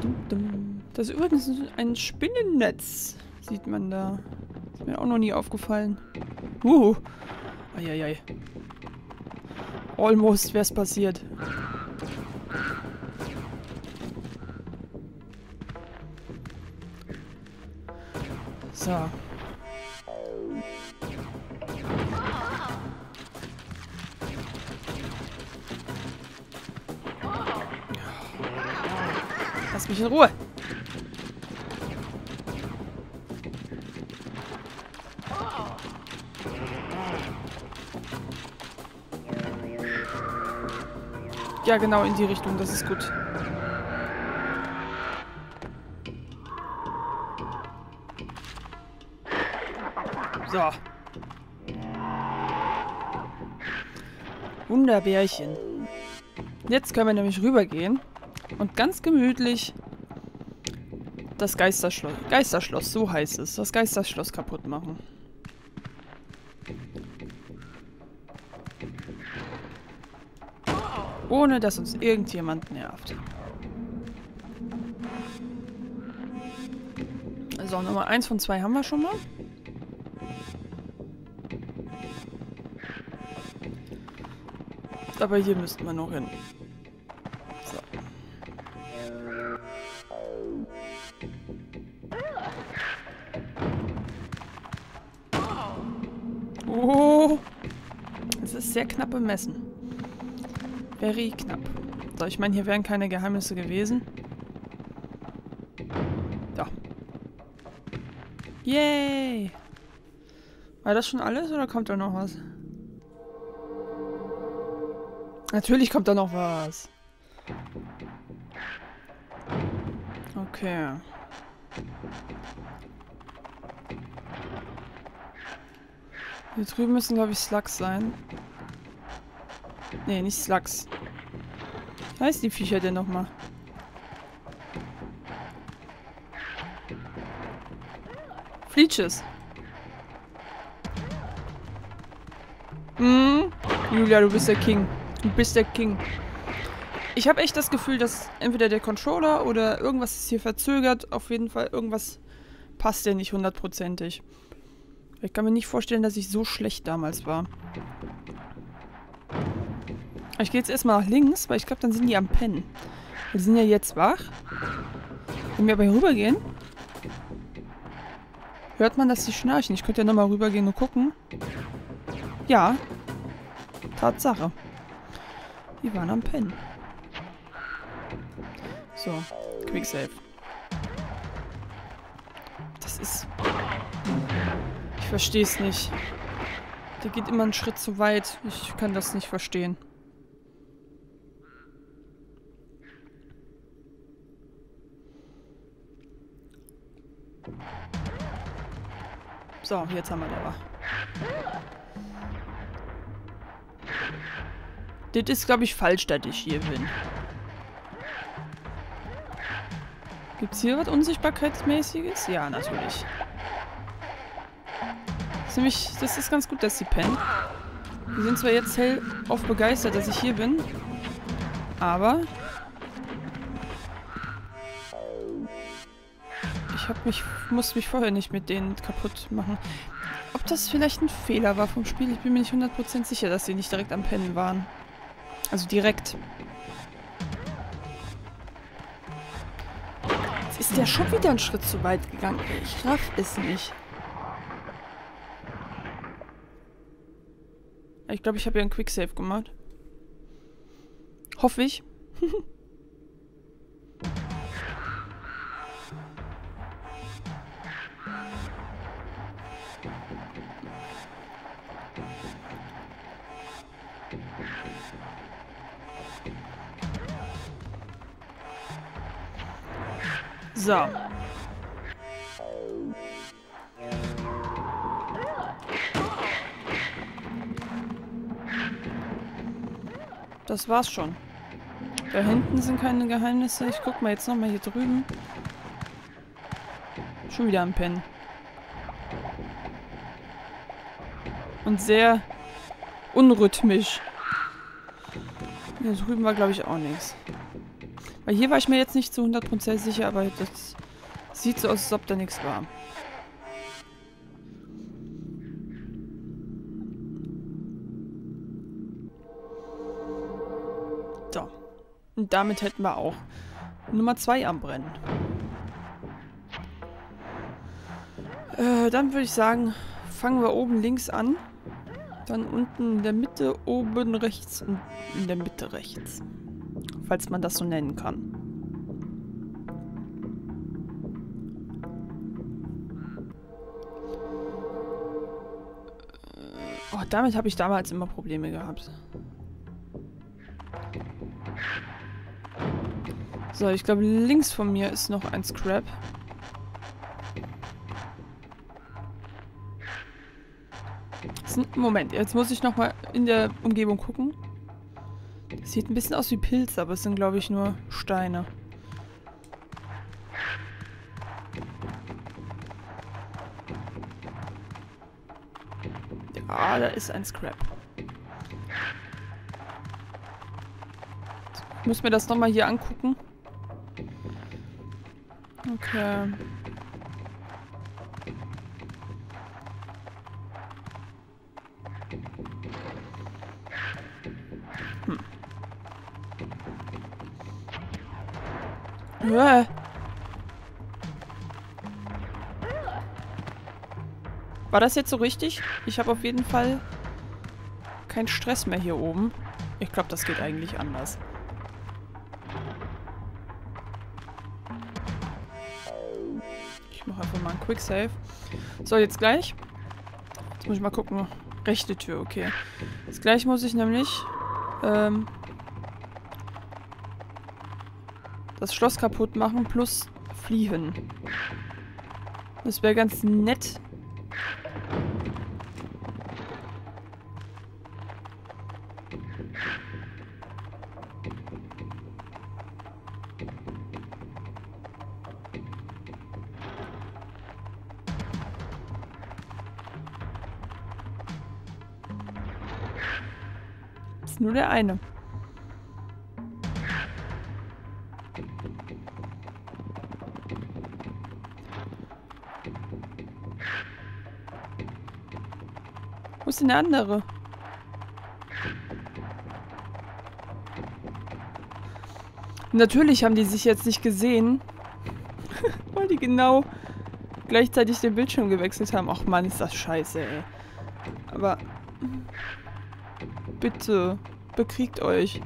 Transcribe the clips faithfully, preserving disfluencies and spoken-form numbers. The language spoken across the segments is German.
Das ist übrigens ein Spinnennetz. Sieht man da. Ist mir auch noch nie aufgefallen. Uh. Eieiei. Almost wär's passiert. So. Lass mich in Ruhe. Ja, genau in die Richtung, das ist gut. So. Wunderbärchen. Jetzt können wir nämlich rübergehen und ganz gemütlich das Geisterschloss, Geisterschloss, so heißt es, das Geisterschloss kaputt machen. Ohne dass uns irgendjemand nervt. So, Nummer eins von zwei haben wir schon mal. Aber hier müssten wir noch hin. So. Oh! Das ist sehr knapp bemessen. Very knapp. So, ich meine, hier wären keine Geheimnisse gewesen. Ja. Yay! War das schon alles oder kommt da noch was? Natürlich kommt da noch was. Okay. Hier drüben müssen, glaube ich, Slugs sein. Nee, nicht Slugs. Wie heißt die Viecher denn nochmal? Fleeches. Hm? Julia, du bist der King. Du bist der King. Ich habe echt das Gefühl, dass entweder der Controller oder irgendwas ist hier verzögert. Auf jeden Fall, irgendwas passt ja nicht hundertprozentig. Ich kann mir nicht vorstellen, dass ich so schlecht damals war. Ich gehe jetzt erstmal nach links, weil ich glaube, dann sind die am Pennen. Die sind ja jetzt wach. Wenn wir aber hier rübergehen, hört man, dass die schnarchen. Ich könnte ja nochmal rübergehen und gucken. Ja. Tatsache. Die waren am Pennen. So. Quicksave. Das ist... Ich verstehe es nicht. Der geht immer einen Schritt zu weit. Ich kann das nicht verstehen. So, jetzt haben wir da. Das ist, glaube ich, falsch, dass ich hier bin. Gibt's hier was Unsichtbarkeitsmäßiges? Ja, natürlich. Das ist nämlich, das ist ganz gut, dass sie pennen. Die sind zwar jetzt hell auf begeistert, dass ich hier bin, aber ich hab mich, musste mich vorher nicht mit denen kaputt machen. Ob das vielleicht ein Fehler war vom Spiel? Ich bin mir nicht hundert Prozent sicher, dass sie nicht direkt am Pennen waren. Also direkt. Jetzt ist der schon wieder einen Schritt zu weit gegangen. Ich raff es nicht. Ich glaube, ich habe ja einen Quicksave gemacht. Hoffe ich. So. Das war's schon. Da hinten sind keine Geheimnisse. Ich guck mal jetzt nochmal hier drüben. Schon wieder am Pennen. Und sehr unrhythmisch. Hier drüben war, glaube ich, auch nichts. Weil hier war ich mir jetzt nicht zu hundert Prozent sicher, aber das sieht so aus, als ob da nichts war. So. Und damit hätten wir auch Nummer zwei am Brennen. Äh, dann würde ich sagen, fangen wir oben links an. Dann unten in der Mitte, oben rechts und in der Mitte rechts. Falls man das so nennen kann. Oh, damit habe ich damals immer Probleme gehabt. So, ich glaube, links von mir ist noch ein Scrap. Moment, jetzt muss ich nochmal in der Umgebung gucken. Das sieht ein bisschen aus wie Pilze, aber es sind, glaube ich, nur Steine. Ja, da ist ein Scrap. Ich muss mir das nochmal hier angucken. Okay. Hm. Uah. War das jetzt so richtig? Ich habe auf jeden Fall keinen Stress mehr hier oben. Ich glaube, das geht eigentlich anders. Ich mache einfach mal einen Quick Save. So, jetzt gleich. Jetzt muss ich mal gucken. Rechte Tür, okay. Jetzt gleich muss ich nämlich ähm, das Schloss kaputt machen plus fliehen. Das wäre ganz nett. Ist nur der eine. Wo ist denn der andere? Natürlich haben die sich jetzt nicht gesehen, weil die genau gleichzeitig den Bildschirm gewechselt haben. Ach Mann, ist das scheiße, ey. Aber bitte, bekriegt euch.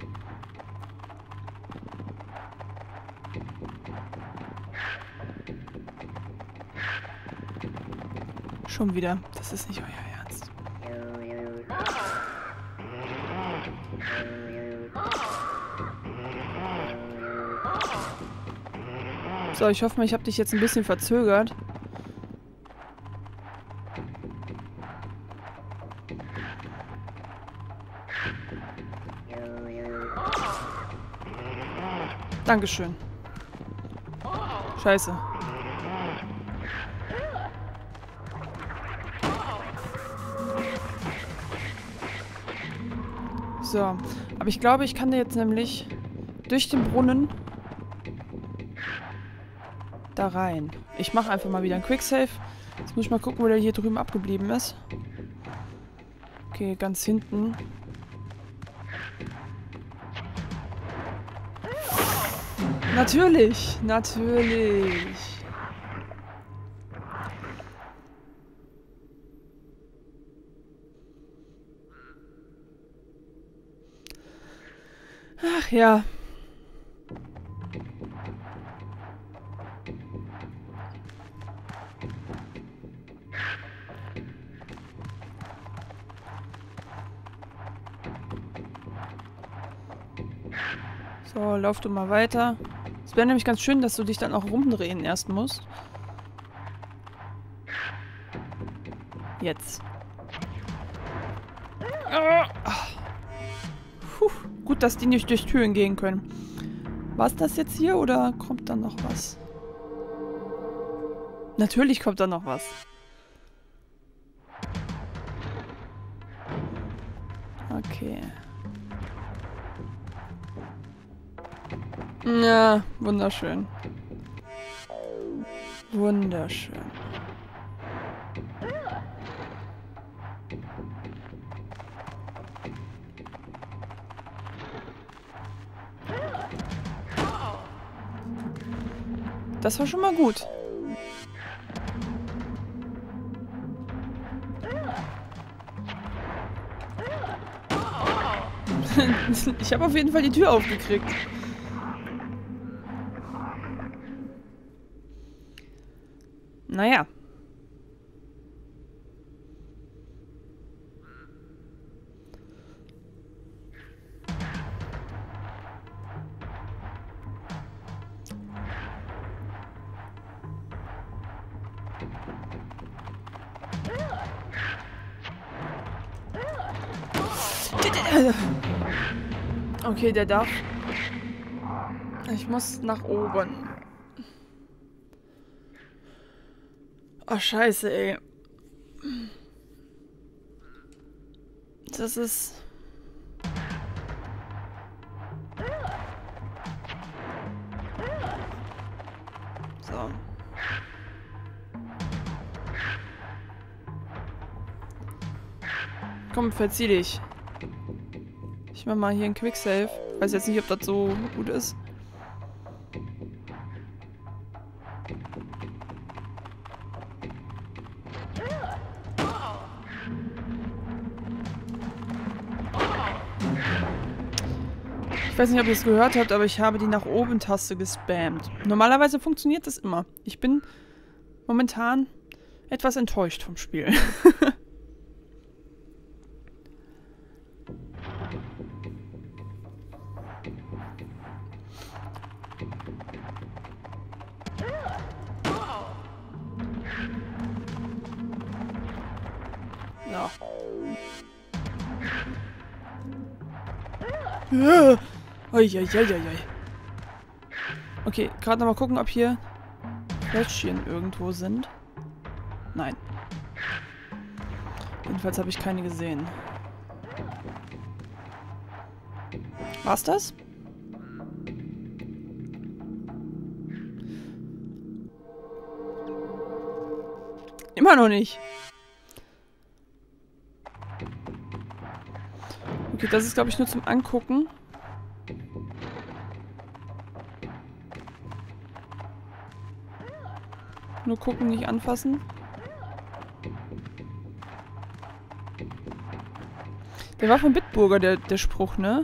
Schon wieder. Das ist nicht euer Ernst. So, ich hoffe mal, ich habe dich jetzt ein bisschen verzögert. Dankeschön. Scheiße. So, aber ich glaube, ich kann da jetzt nämlich durch den Brunnen da rein. Ich mache einfach mal wieder einen Quicksave. Jetzt muss ich mal gucken, wo der hier drüben abgeblieben ist. Okay, ganz hinten. Natürlich, natürlich. Ach ja. So, lauf du mal weiter. Es wäre nämlich ganz schön, dass du dich dann auch rumdrehen erst musst. Jetzt. Puh, gut, dass die nicht durch Türen gehen können. War es das jetzt hier oder kommt da noch was? Natürlich kommt da noch was. Okay. Ja, wunderschön. Wunderschön. Das war schon mal gut. Ich habe auf jeden Fall die Tür aufgekriegt. Naja. Okay, der darf. Ich muss nach oben. Oh, scheiße, ey. Das ist... So. Komm, verzieh dich. Ich mach mal hier einen Quicksave. Weiß jetzt nicht, ob das so gut ist. Ich weiß nicht, ob ihr es gehört habt, aber ich habe die nach oben Taste gespammt. Normalerweise funktioniert das immer. Ich bin momentan etwas enttäuscht vom Spiel. Ja. Ja. Uiuiuiui. Okay, gerade noch mal gucken, ob hier Fläschchen irgendwo sind. Nein. Jedenfalls habe ich keine gesehen. War's das? Immer noch nicht. Okay, das ist, glaube ich, nur zum Angucken. Nur gucken, nicht anfassen. Der war von Bitburger, der, der Spruch, ne?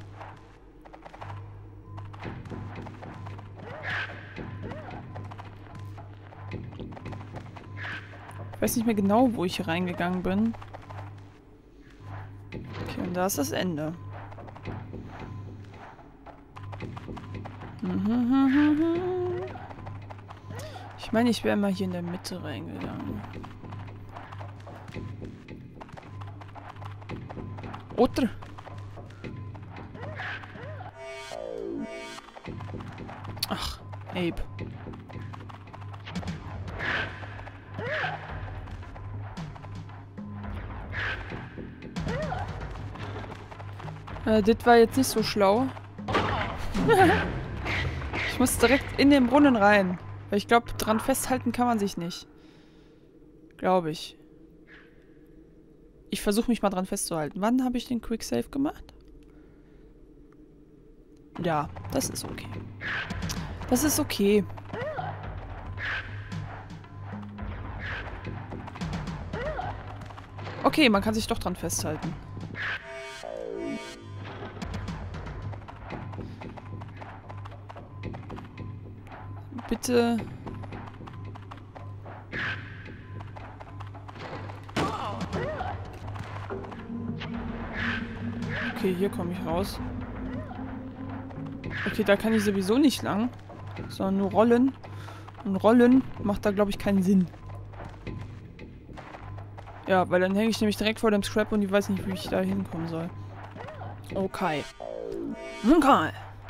Ich weiß nicht mehr genau, wo ich hier reingegangen bin. Okay, und da ist das Ende. Ich meine, ich wäre mal hier in der Mitte reingegangen. Oder? Ach, Abe. Äh, das war jetzt nicht so schlau. Ich muss direkt in den Brunnen rein. Weil ich glaube, dran festhalten kann man sich nicht. Glaube ich. Ich versuche mich mal dran festzuhalten. Wann habe ich den Quicksave gemacht? Ja, das ist okay. Das ist okay. Okay, man kann sich doch dran festhalten. Bitte. Okay, hier komme ich raus. Okay, da kann ich sowieso nicht lang. Sondern nur rollen. Und rollen macht da, glaube ich, keinen Sinn. Ja, weil dann hänge ich nämlich direkt vor dem Scrap und ich weiß nicht, wie ich da hinkommen soll. Okay. Okay.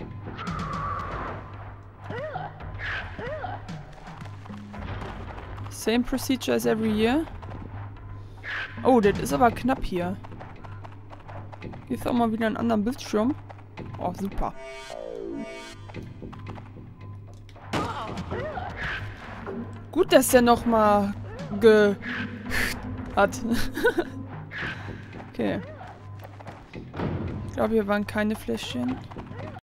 Same procedure as every year. Oh, das ist aber knapp hier. Hier ist auch mal wieder einen anderen Bildschirm. Oh, super. Gut, dass der nochmal ge... hat. Okay. Ich glaube, hier waren keine Fläschchen.